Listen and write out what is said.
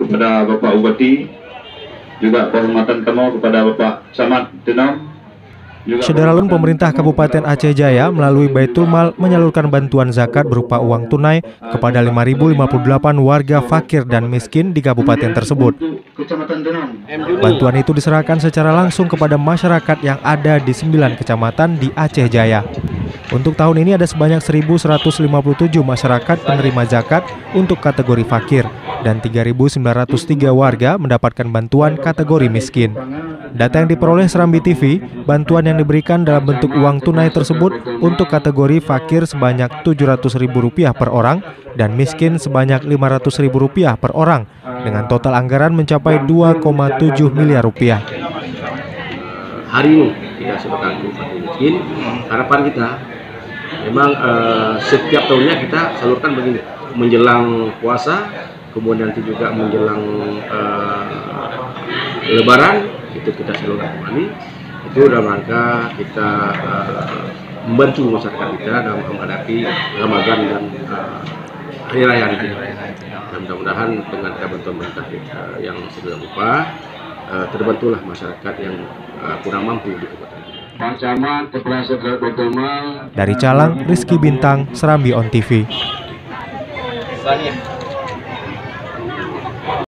kepada Bapak Bupati, juga penghormatan kami kepada Bapak Camat Tenau. Saudara-saudara, pemerintah Kabupaten Aceh Jaya melalui Baitul Mal menyalurkan bantuan zakat berupa uang tunai kepada 5.058 warga fakir dan miskin di kabupaten tersebut. Bantuan itu diserahkan secara langsung kepada masyarakat yang ada di 9 kecamatan di Aceh Jaya. Untuk tahun ini ada sebanyak 1.157 masyarakat penerima zakat untuk kategori fakir dan 3.903 warga mendapatkan bantuan kategori miskin. Data yang diperoleh Serambi TV, bantuan yang diberikan dalam bentuk uang tunai tersebut untuk kategori fakir sebanyak Rp700.000 per orang dan miskin sebanyak Rp500.000 per orang, dengan total anggaran mencapai Rp2,7 miliar. Hari ini kita sebagai fakir miskin, harapan kita memang setiap tahunnya kita salurkan begini, menjelang puasa, kemudian nanti juga menjelang Lebaran, itu kita salurkan kembali. Itu dalam rangka kita membantu masyarakat kita dalam menghadapi Ramadan dan hari raya ini. Dan mudah-mudahan dengan bantuan pemerintah yang sedemikian rupa terbantulah masyarakat yang kurang mampu di kabupaten. Dari Calang, Rizky Bintang, Serambi On TV.